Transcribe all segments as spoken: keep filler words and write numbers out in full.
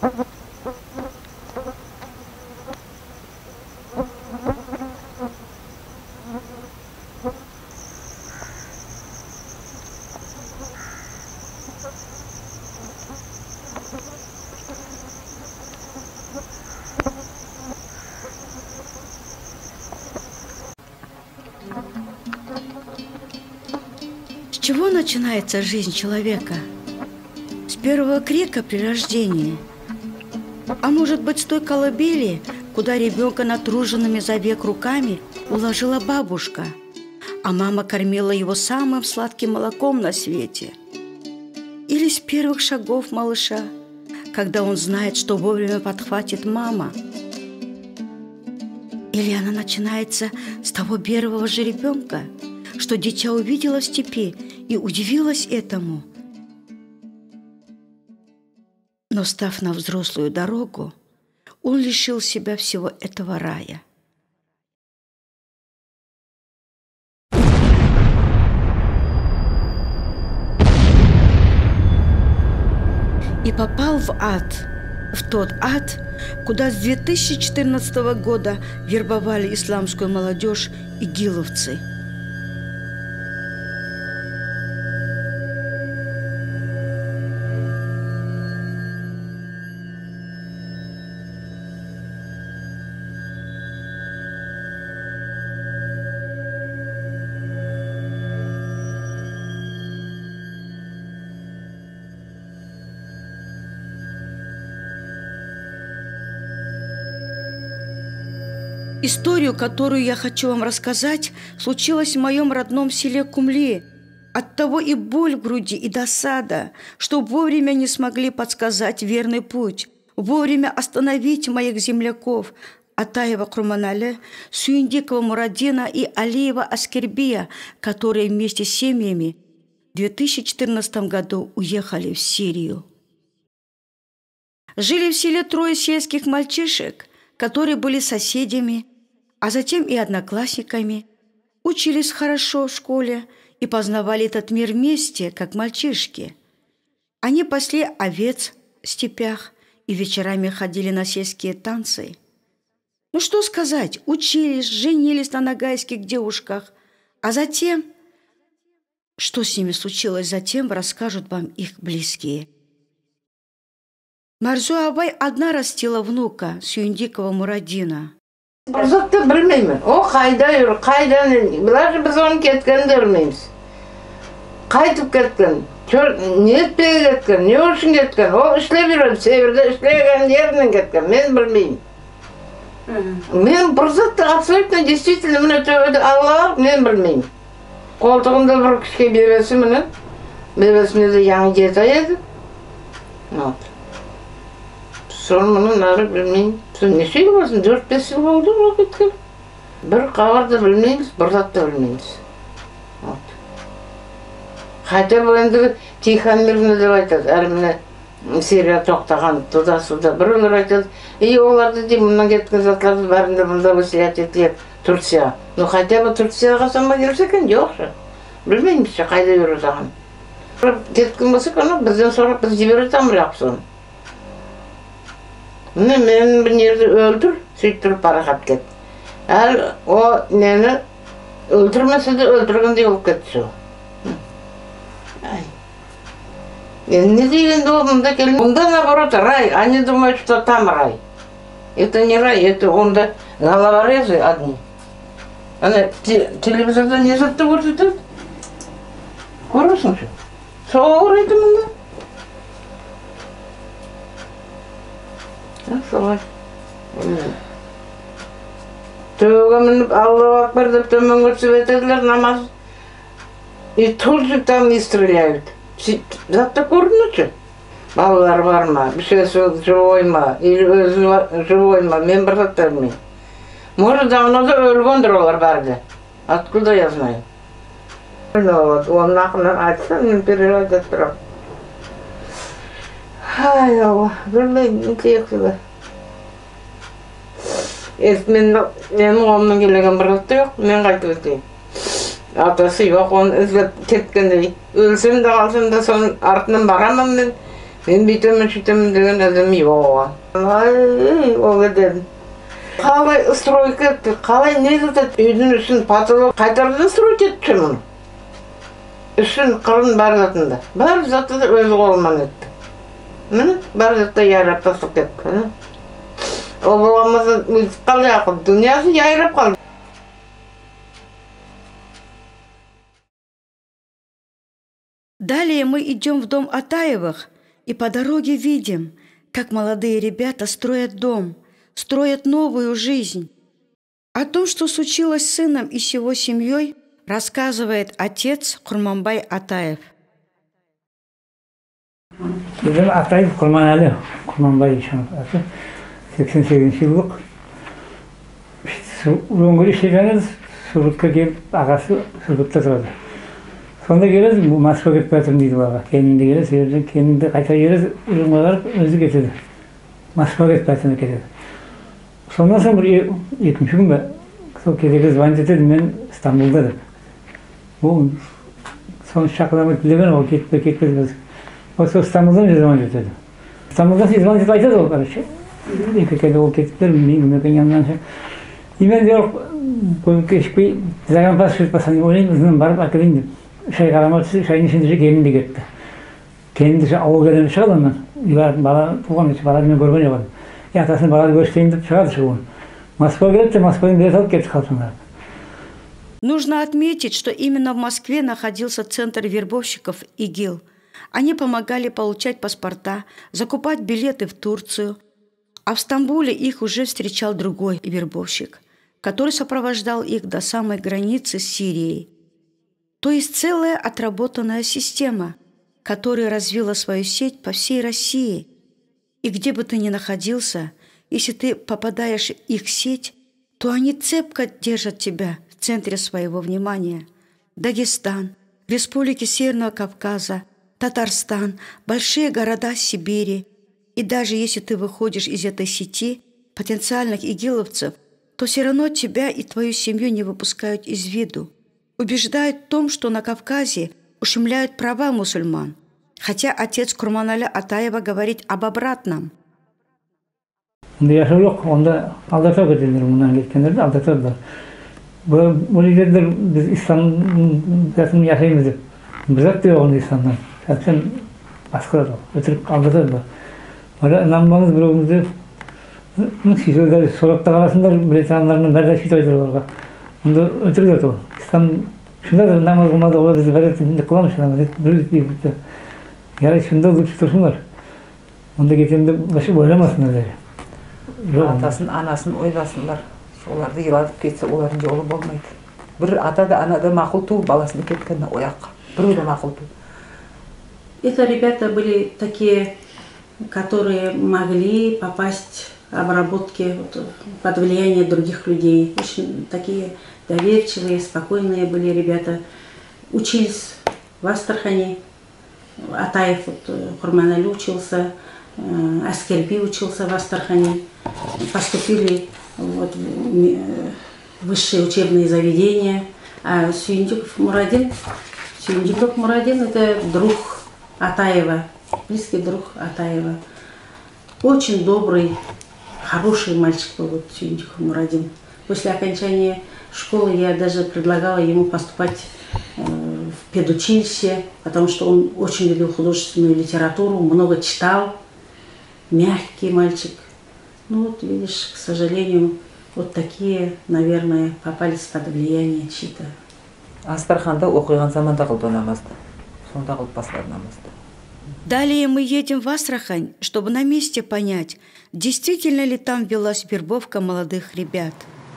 С чего начинается жизнь человека? С первого крика при рождении. А может быть, с той колыбели, куда ребенка натруженными за век руками уложила бабушка, а мама кормила его самым сладким молоком на свете. Или с первых шагов малыша, когда он знает, что вовремя подхватит мама. Или она начинается с того первого же ребенка, что дитя увидела в степи и удивилась этому. Но, став на взрослую дорогу, он лишил себя всего этого рая. И попал в ад, в тот ад, куда с две тысячи четырнадцатого года вербовали исламскую молодежь игиловцы. Историю, которую я хочу вам рассказать, случилась в моем родном селе Кумли. Оттого и боль в груди, и досада, что вовремя не смогли подсказать верный путь, вовремя остановить моих земляков Атаева Курманале, Сюиндикова Мурадина и Алиева Аскербия, которые вместе с семьями в две тысячи четырнадцатом году уехали в Сирию. Жили в селе трое сельских мальчишек, которые были соседями, а затем и одноклассниками, учились хорошо в школе и познавали этот мир вместе, как мальчишки. Они пасли овец в степях и вечерами ходили на сельские танцы. Ну что сказать, учились, женились на ногайских девушках, а затем, что с ними случилось затем, расскажут вам их близкие. Марзу Абай одна растила внука Сюиндикова Мурадина. Узатты білмеймін. О, қайда жүр, қайда не? Біләші біз оны кеткенді білмейміз. Қайтып кеткен, не етпеге кеткен, не үшін кеткен? Ол ішлеп жүреді, северде ішлеген жерінен кеткен, мен білмеймін. Мен бір затты абсолютно действительно міне төбеді Аллах, мен білмеймін. Қолтығында бір кішке бебесі міне, бебесіне де яңы жеті еді. Вот. Соны мұны нары білмеймін. Неше жыл болсын, төрт-бес жыл болды ол кеткен. Бір қабарды білмейміз, бір затты білмейміз. Қайта бұл енді Тихон Мирный деп айтады. Әрі міне Сирия тоқтаған, туда-суда. Бір олар айтады, и оларды де мұнан кеткен затларды бәрінде бұнда өсият етіледі Турция. Ну қайта бұл Турцияға сама келсе екен, жоқшы. Білмейміз ше, қайда жүрі саған. Кеткен болсақ, бізден сұрап біз жібері тамырақ соны. Міне мен бір нерді өлтір, сөйттіріп парақат кет. Әл о нені өлтірмесе де өлтіргендей болып кетті сол. Не дегенде ол мұнда келін. Мұнда наоборот рай, они думают, что там рай. Это не рай, это онда головорезы одни. Ана телевизорда не затты көрсетеді. Көресің ше? Соға көреді мұнда. Солай. Төбеге мініп, Аллаху акбар деп төмен көрсіп етеділер намаз. И тут же там и стреляют. Затты көрінуші. Балалар бар ма, бішесі живой ма, или өзі живой ма, мен бір затты білмеймін. Может, давно да өлгендір олар бәрді. Откуда я знаю? Оның ақынан айтса, мен переживать етіп тұрамын. Ай, Алла, білмеймін, тек-сілі. Менің қолымның келеген бір затты жоқ, мен қайтып өтейін. Атасы жоқ, оны ізлеп кеткендей. Өлсем де қалсам да соның артынан барамын мен. Мен бүйтемін, сөйтемін деген адам жоқ. Ай, ол дедім. Қалай стройка етті, қалай не кетеді? Үйдің үстін потолок қайтардан строить етті мұны. Үстін қырын бар затында. Бар заты да өзі қолынан етті. Міне, бар затта ярап тастық кетті. Ол болмаса қалай ақыл, дүниясы яйрап қалды. Далее мы идем в дом Атаевых и по дороге видим, как молодые ребята строят дом, строят новую жизнь. О том, что случилось с сыном и с его семьей, рассказывает отец Курманбай Атаев. Bizim Атаев Курманәлі, Курманбай аты, сексен сегізінші жылдық. Өңгір ішегеніз Сургутқа келіп, ағасы Сургутта тұрады. Сонда келеді, Москва кетіп бәтірім дейді баға. Кенінде келеді, кенінде қайта келеді, ұжымға барып өзі кетеді. Москва кетіп бәтіріне кетеді. Сондан соң бір екінші күн бе, сол кезеге звонит етеді, мен Стамбулда деп. Ол соны шақырамай тілеген, ол кетпе, кетпеді. Ол сол Стамбулдан же звонит етеді. Стамбулдан сен звонит етіп айтады ол, короче. Екі кәді ол кетіптер, мен мекен yandan şey. И мен де көп кешікпей, Загранпас жүріп басқан ойлаймын, ізінен барып әкелейін деп. Шай қарама түсі, шайын ішінде же келін де кетті. Келін де ауыл келені шығады ондан. Бала туған еші, балады мен көрген жоғады. И атасын балады көрсетейін деп шығады шығуын. Москва келеді, Москвадан билет алып кетті қалсындар. Нужно отметить, что именно в Москве находился центр вербовщиков ИГИЛ. Они помогали получать паспорта, закупать билеты в Турцию. А в Стамбуле их уже встречал другой вербовщик, который сопровождал их до самой границы с Сирией. То есть целая отработанная система, которая развила свою сеть по всей России. И где бы ты ни находился, если ты попадаешь в их сеть, то они цепко держат тебя в центре своего внимания. Дагестан, республики Северного Кавказа, Татарстан, большие города Сибири. И даже если ты выходишь из этой сети потенциальных игиловцев, то все равно тебя и твою семью не выпускают из виду. Убеждают в том, что на Кавказе ущемляют права мусульман, хотя отец Курманәлі Атаева говорит об обратном. Я жоқ, онда алдатау кетендер, мұнан кеткендерді алдатаудылар. Бұл егердер біз ислам затын яшаймыз деп, біз атты оғында исламдан. Сәтсен басқырады, өтіріп алдатаудылар. Намбаңыз біреуімізді сөйтіп сұрапта қаласындар, білетанларының бәрді сөйтіп айтыр оларға. Онда өтірік өті ол. Ислам шында да намаз қылмады, олар бізді бәрді қыламыз шынамыз. Біреу дейді. Ярай шында лучше тұрсыңдар. Онда кетемді башы ойламасындар. Атасын, анасын ойласындар. Оларды еладып кетсе, олардың жолы болмайды. Бір ата да, ана да мақұл ту, баласын кеткенде ояққа. Біреу да мақұл ту. Это ребята были такие, которые могли попасть в обработке вот, под влияние других людей. Очень такие доверчивые, спокойные были ребята. Учились в Астрахани. Атаев, вот, Курманәлі учился, Аскерби учился в Астрахани. Поступили вот, в высшие учебные заведения. А Сүйіндіков Мурадин, Сүйіндіков Мурадин это друг Атаева. Близкий друг Атаева. Очень добрый, хороший мальчик был вот, Сүйіндіков Мурадин. После окончания школы я даже предлагала ему поступать э, в педучилище, потому что он очень любил художественную литературу, много читал. Мягкий мальчик. Ну вот видишь, к сожалению, вот такие, наверное, попались под влияние чьи-то. Астраханда оқиған заманда қылды намазды. Сонда қылып бастады намазды. Далее мы едем в Астрахань, чтобы на месте понять, действительно ли там велась вербовка молодых ребят.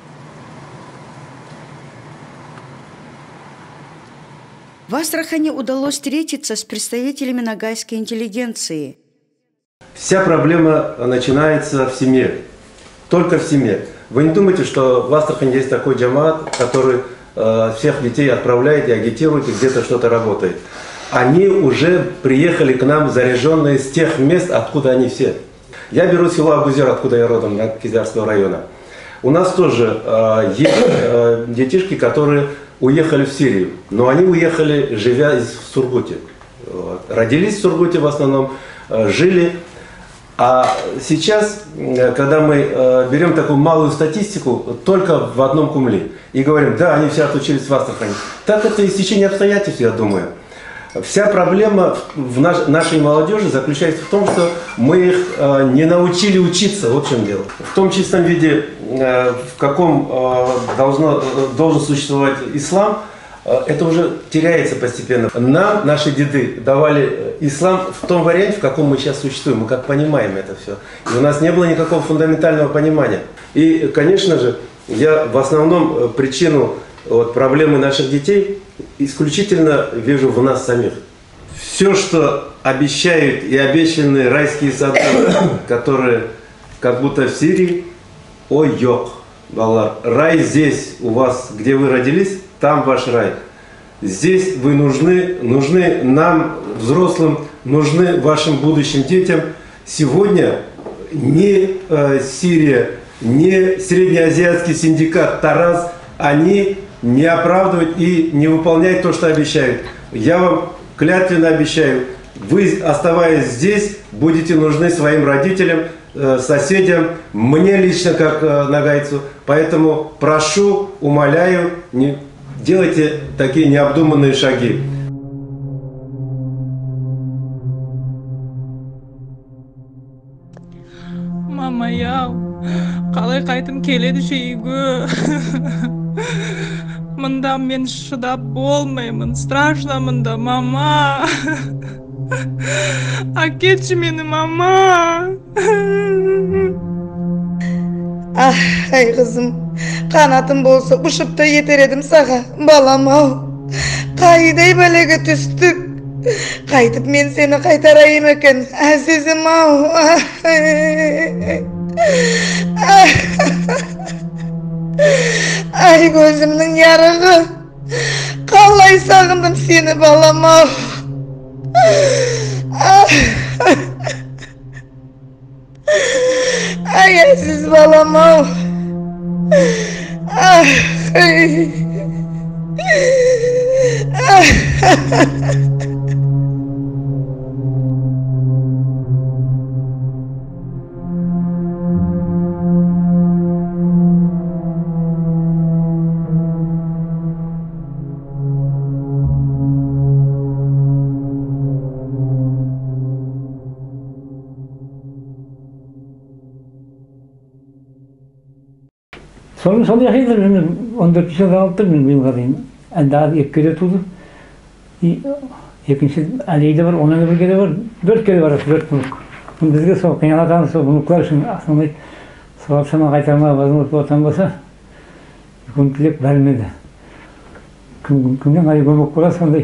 В Астрахани удалось встретиться с представителями ногайской интеллигенции. Вся проблема начинается в семье, только в семье. Вы не думайте, что в Астрахани есть такой джамаат, который э, всех детей отправляет и агитирует, и где-то что-то работает. Они уже приехали к нам заряженные с тех мест, откуда они все. Я беру село Агузер, откуда я родом, Кизлярского района. У нас тоже э, есть э, детишки, которые уехали в Сирию, но они уехали, живя в Сургуте. Вот. Родились в Сургуте в основном, жили. А сейчас, когда мы берем такую малую статистику, только в одном Кумле, и говорим, да, они все отучились в Астрахани, так это и стечение обстоятельств, я думаю. Вся проблема в наш, нашей молодежи заключается в том, что мы их э, не научили учиться, вот в чем дело. В том чистом виде, э, в каком э, должно, должен существовать ислам, э, это уже теряется постепенно. Нам наши деды давали ислам в том варианте, в каком мы сейчас существуем, мы как понимаем это все. И у нас не было никакого фундаментального понимания. И, конечно же, я в основном причину вот, проблемы наших детей исключительно вижу в нас самих. Все, что обещают и обещанные райские сады, которые как будто в Сирии, ой, йог, балар, рай здесь у вас, где вы родились, там ваш рай. Здесь вы нужны, нужны нам, взрослым, нужны вашим будущим детям. Сегодня ни э, Сирия, ни Среднеазиатский синдикат Тарас, они не оправдывают и не выполняют то, что обещают. Я вам клятвенно обещаю, вы, оставаясь здесь, будете нужны своим родителям, э, соседям, мне лично как э, нагайцу. Поэтому прошу, умоляю, не делайте такие необдуманные шаги. Мама, я қалай қайтым келеді үйге. Мында мен шыдап болмаймын, страшно мында, мама. Әкетші мені, мама. Ай, қызым, қанатым болса, ұшып та етер едім саға, балам-ау. Қайдай бәлеге түстік. Қайтып мен сені қайтарайым екен, әзізім-ау. Ай, көзімнің ярығы, қалай сағындым сені, балам-ау. Ай, әзіз балам-ау. Sonra sonra yaşaydı, on dört yaşında aldı benim benim kadayım. Yani daha iki kere tutuldu. İkinci Ali'de var, onun bir kere var, dört kere var, dört bunuk. Bunu bizge soğuk, kıyanadan soğuk bunuklar için aslında soğuk sana kaytarmaya vazgeçip otanmasa hükümlülük vermedi. Kimden ayı gömük kura sonday.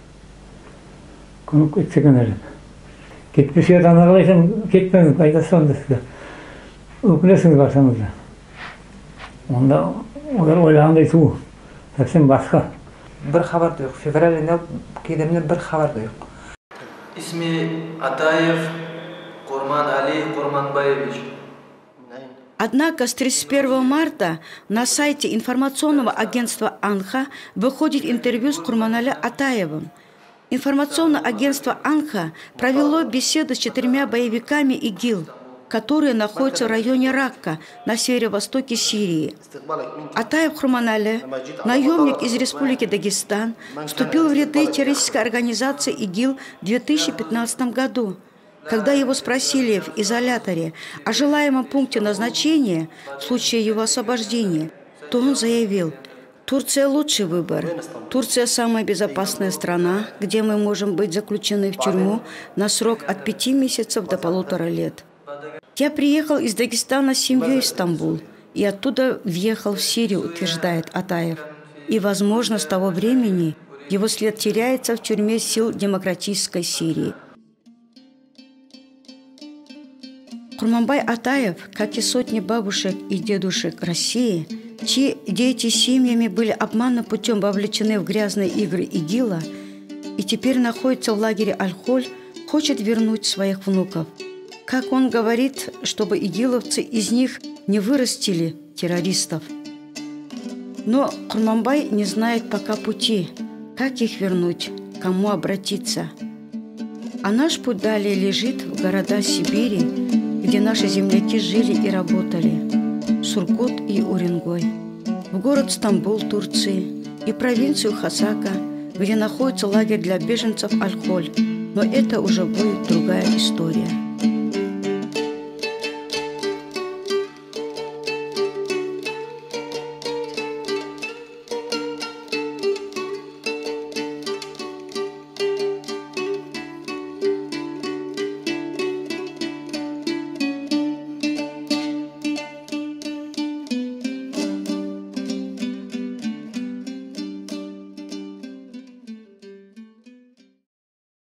Gömük etsek önerim. Gitmiş yerden ağlaysam gitmedim, kaydası onda size. Okunesiniz varsanız da. Onda olar oylağınday tuğu. Hepsinin başka. Bir haber de yok. Fevral ayında kedimden bir haber de yok. İsmi Атаев Курман Али Курманбаевич. Однако с тридцать первого марта на сайте информационного агентства «Анха» выходит интервью с Курманали Атаевым. Информационное агентство «Анха» провело беседу с четырьмя боевиками ИГИЛ, которые находятся в районе Ракка на северо-востоке Сирии. Атаев Курманали, наемник из Республики Дагестан, вступил в ряды террористической организации ИГИЛ в две тысячи пятнадцатом году. Когда его спросили в изоляторе о желаемом пункте назначения в случае его освобождения, то он заявил: «Турция – лучший выбор. Турция – самая безопасная страна, где мы можем быть заключены в тюрьму на срок от пяти месяцев до полутора лет». Я приехал из Дагестана с семьей в Стамбул и оттуда въехал в Сирию, утверждает Атаев. И, возможно, с того времени его след теряется в тюрьме сил демократической Сирии. Курманбай Атаев, как и сотни бабушек и дедушек России, чьи дети семьями были обманным путем вовлечены в грязные игры ИГИЛа и теперь находится в лагере Аль-Холь, хочет вернуть своих внуков. Как он говорит, чтобы игиловцы из них не вырастили террористов. Но Курманбай не знает пока пути, как их вернуть, к кому обратиться. А наш путь далее лежит в города Сибири, где наши земляки жили и работали, Сургут и Уренгой, в город Стамбул, Турции, и провинцию Хасака, где находится лагерь для беженцев Аль-Холь. Но это уже будет другая история.